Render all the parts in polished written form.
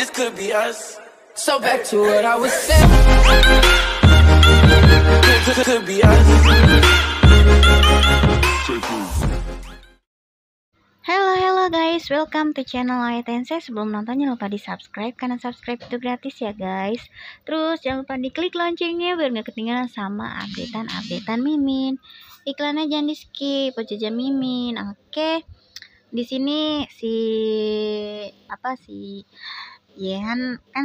this could be us. So back to what I was saying. Could be us. Halo guys, welcome to channel Aitense. Sebelum nonton jangan lupa di subscribe, karena subscribe itu gratis ya guys. Terus jangan lupa diklik loncengnya biar gak ketinggalan sama updatean Mimin. Iklannya jangan di skip, aja Mimin. Oke. Di sini si Yehan kan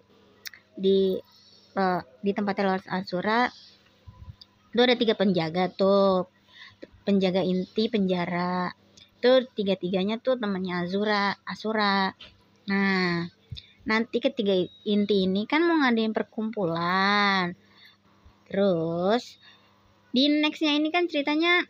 di tempat Lord Asura itu ada 3 penjaga tuh, penjaga inti penjara tuh, tiga-tiganya tuh temannya Asura. Nah, nanti ketiga inti ini kan mau ngadain perkumpulan. Terus di nextnya ini kan ceritanya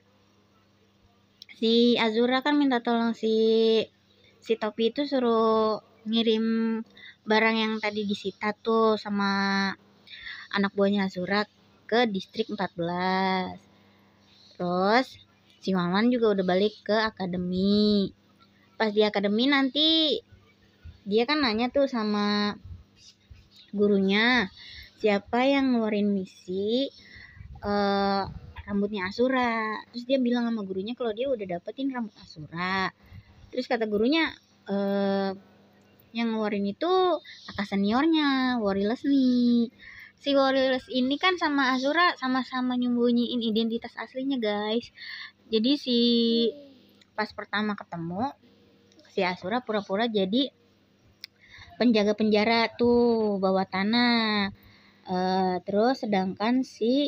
si Azura kan minta tolong si Topi itu suruh ngirim barang yang tadi disita tuh sama anak buahnya Azura ke distrik 14. Terus si Wawan juga udah balik ke akademi. Pas di akademi nanti dia kan nanya tuh sama gurunya, siapa yang ngeluarin misi rambutnya Asura. Terus dia bilang sama gurunya kalau dia udah dapetin rambut Asura. Terus kata gurunya, yang ngeluarin itu kakak seniornya, Warriors nih. Si Warriors ini kan sama Asura sama-sama nyembunyiin identitas aslinya guys. Jadi pas pertama ketemu si Asura pura-pura jadi penjaga penjara tuh bawah tanah. Terus sedangkan si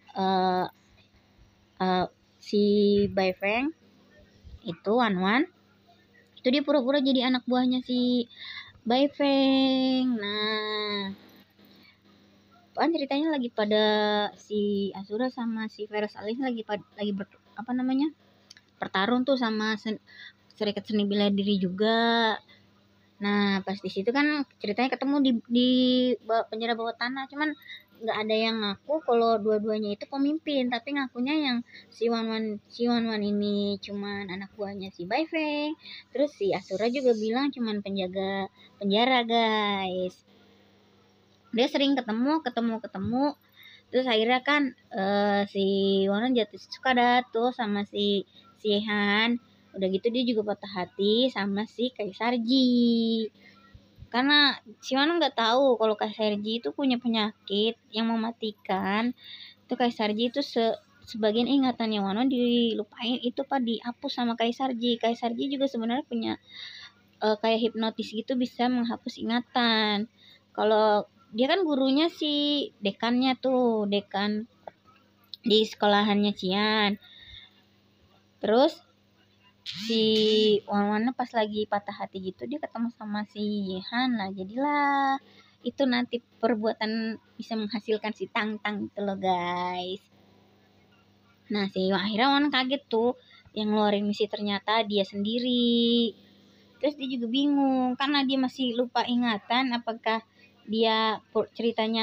Bai Feng itu Wan itu dia pura-pura jadi anak buahnya si Bai Feng. Nah, kan ceritanya lagi pada si Asura sama si Feras Alis lagi bertarung tuh sama serikat seni bela diri juga. Nah, pas di situ kan ceritanya ketemu di penjara bawah tanah, cuman nggak ada yang ngaku kalau dua-duanya itu pemimpin, tapi ngakunya yang si Wan ini cuman anak buahnya si Bai Feng. Terus si Asura juga bilang cuman penjaga penjara guys. Dia sering ketemu. Terus akhirnya kan si Wan jatuh suka dah tuh sama si Han. Udah gitu dia juga patah hati sama si Kaisar Ji. Karena si Wano nggak tahu kalau Kaisar Ji itu punya penyakit yang mematikan. Itu Kaisar Ji itu sebagian ingatannya Wano dilupain itu dihapus sama Kaisar Ji. Kaisar Ji juga sebenarnya punya kayak hipnotis gitu, bisa menghapus ingatan. Kalau dia kan gurunya si dekan di sekolahannya Cian. Terus si Wan pas lagi patah hati gitu dia ketemu sama si Yehan lah, jadilah itu nanti perbuatan bisa menghasilkan si Tang itu loh guys. Nah, si akhirnya Wan kaget tuh yang ngeluarin misi ternyata dia sendiri. Terus dia juga bingung karena dia masih lupa ingatan, apakah dia ceritanya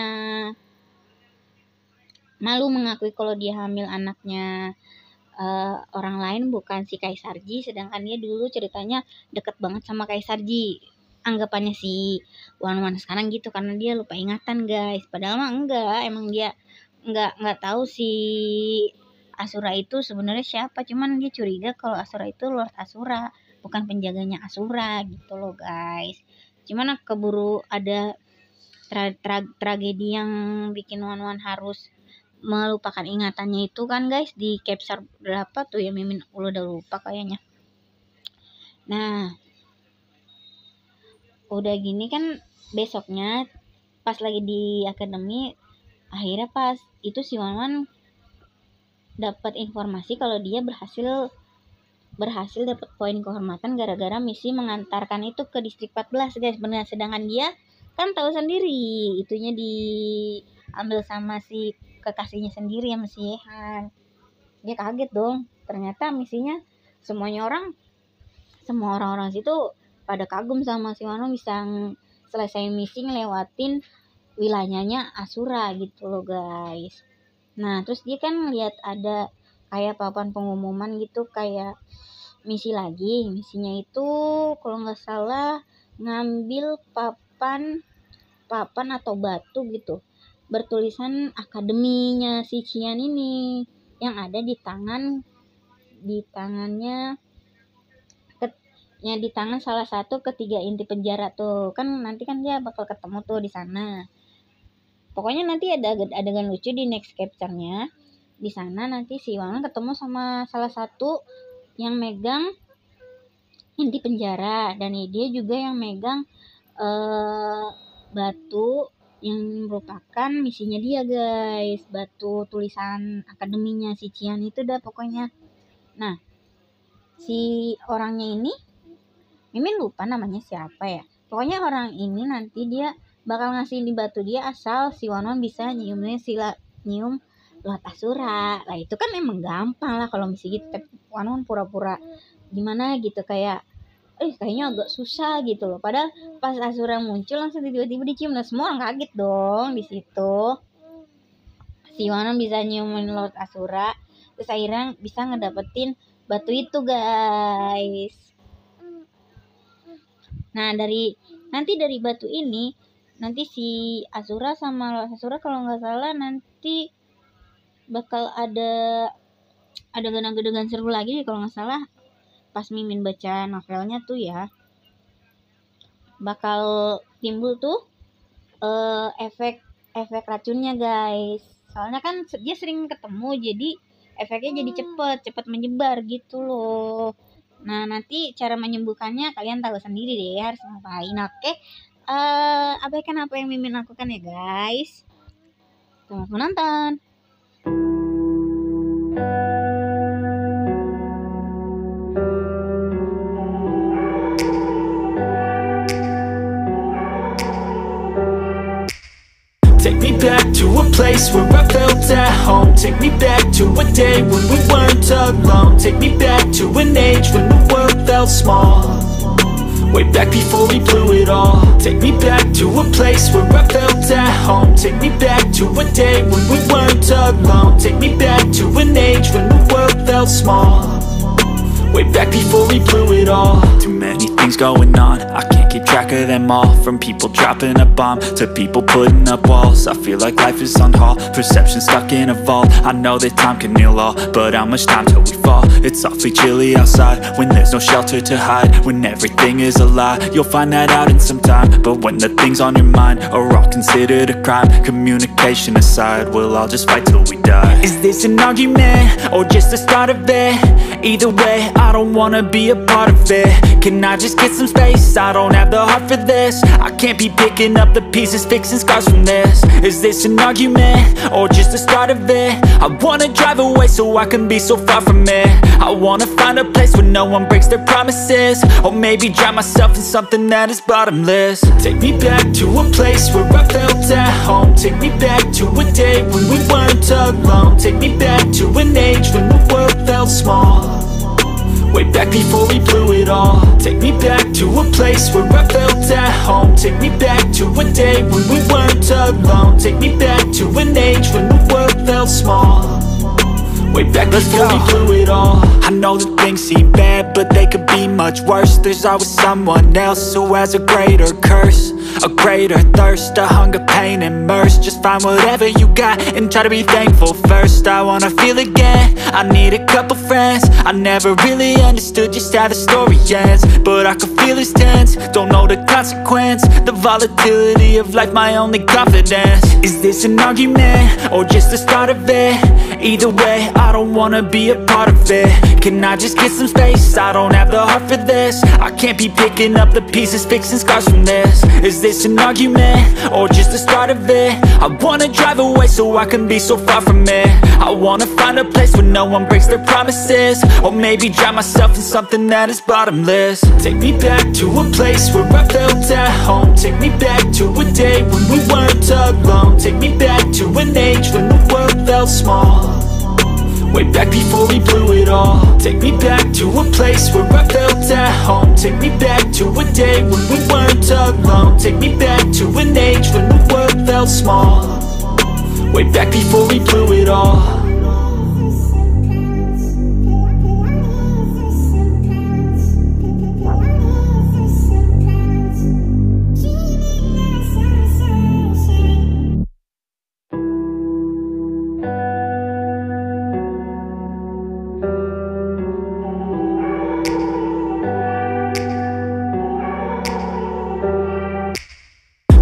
malu mengakui kalau dia hamil anaknya orang lain bukan si Kaisar Ji, sedangkan dia dulu ceritanya deket banget sama Kaisar Ji. Anggapannya si Wan sekarang gitu karena dia lupa ingatan guys. Padahal mah enggak, emang dia enggak tahu si Asura itu sebenarnya siapa, cuman dia curiga kalau Asura itu Lord Asura, bukan penjaganya Asura gitu loh guys. Cuman keburu ada tragedi yang bikin Wan harus melupakan ingatannya itu kan guys, di chapter berapa tuh ya, Mimin udah lupa kayaknya. Nah, udah gini kan besoknya pas lagi di akademi, akhirnya pas itu si Wan dapat informasi kalau dia berhasil dapat poin kehormatan gara-gara misi mengantarkan itu ke distrik 14 guys. Benar, sedangkan dia kan tahu sendiri itunya diambil sama si kekasihnya sendiri sama si Yehan. Dia kaget dong, ternyata misinya semua orang-orang situ pada kagum sama si Wano bisa selesai misi ngelewatin wilayahnya Asura gitu loh guys. Nah, terus dia kan lihat ada kayak papan pengumuman gitu, kayak misinya itu kalau nggak salah ngambil papan atau batu gitu bertulisan akademinya si Cian ini yang ada di tangannya di tangan salah satu ketiga inti penjara tuh kan. Nanti kan dia bakal ketemu tuh di sana. Pokoknya nanti ada adegan lucu di next capture-nya. Di sana nanti si Wanon ketemu sama salah satu yang megang inti penjara, dan dia juga yang megang batu yang merupakan misinya dia guys, batu tulisan akademinya si Cian itu dah pokoknya. Nah si orangnya ini Mimin lupa namanya siapa ya, pokoknya orang ini nanti dia bakal ngasih di batu dia asal si Wanon bisa nyium Lord Asura. Lah itu kan emang gampang lah kalau misi gitu, tapi Wanon pura-pura gimana gitu, kayak kayaknya agak susah gitu loh. Padahal pas Asura muncul langsung tiba-tiba dicium. Nah semua orang kaget dong di situ. Si Wanon bisa nyiumin Lord Asura, terus akhirnya bisa ngedapetin batu itu guys. Nah dari batu ini nanti si Asura sama Lord Asura kalau nggak salah nanti bakal ada adegan seru lagi kalau nggak salah. Pas Mimin baca novelnya tuh ya, bakal timbul tuh efek racunnya guys. Soalnya kan dia sering ketemu, jadi efeknya jadi cepet menyebar gitu loh. Nah nanti cara menyembuhkannya kalian tahu sendiri deh, harus ngapain. Oke, abaikan apa yang Mimin lakukan ya guys. Selamat menonton. Take me back to a place where I felt at home. Take me back to a day when we weren't alone. Take me back to an age when the world felt small, way back before we blew it all. Take me back to a place where I felt at home. Take me back to a day when we weren't alone. Take me back to an age when the world felt small, way back before we blew it all. Too many things going on, I can't keep track of them all. From people dropping a bomb to people putting up walls, I feel like life is on hold, perception stuck in a vault. I know that time can heal all, but how much time till we fall? It's awfully chilly outside when there's no shelter to hide. When everything is a lie, you'll find that out in some time. But when the things on your mind are all considered a crime, communication aside, we'll all just fight till we die. Is this an argument or just the start of it? Either way, I don't wanna be a part of it. Can I just get some space? I don't have the heart for this. I can't be picking up the pieces, fixing scars from this. Is this an argument or just the start of it? I wanna drive away so I can be so far from it. I wanna find a place where no one breaks their promises, or maybe drown myself in something that is bottomless. Take me back to a place where I felt at home. Take me back to a day when we weren't alone. Take me back to an age when the world felt small, way back before we blew it all. Take me back to a place where I felt at home. Take me back to a day when we weren't alone. Take me back to an age when the world felt small, way back before we blew it all. I know that things seem bad, but they could be much worse. There's always someone else who has a greater curse, a greater thirst, a hunger, pain, and mercy. Just find whatever you got and try to be thankful first. I wanna feel again, I need a couple friends. I never really understood just how the story ends, but I can feel it's tense, don't know the consequence. The volatility of life, my only confidence. Is this an argument or just the start of it? Either way, I don't wanna be a part of it. Can I just get some space? I don't have the heart for this. I can't be picking up the pieces, fixing scars from this. Is this an argument or just the start of it? I wanna drive away so I can be so far from it. I wanna find a place where no one breaks their promises, or maybe drown myself in something that is bottomless. Take me back to a place where I felt at home. Take me back to a day when we weren't alone. Take me back to an age when the world felt small, way back before we blew it all. Take me back to a place where I felt at home. Take me back to a day when we weren't alone. Take me back to an age when the world felt small, way back before we blew it all.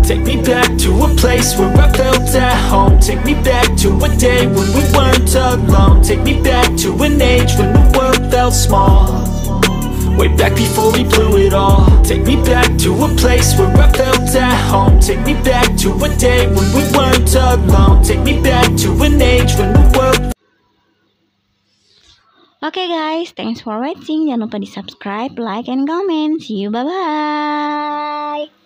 Take me back to a place where I felt at home. Take me back to a day when we weren't alone. Take me back to an age when the world felt small, way back before we blew it all. Take me back to a place where I felt at home. Take me back to a day when we weren't alone. Take me back to an age when the world. Oke guys, thanks for watching. Jangan lupa di subscribe, like, and comment. See you, bye-bye.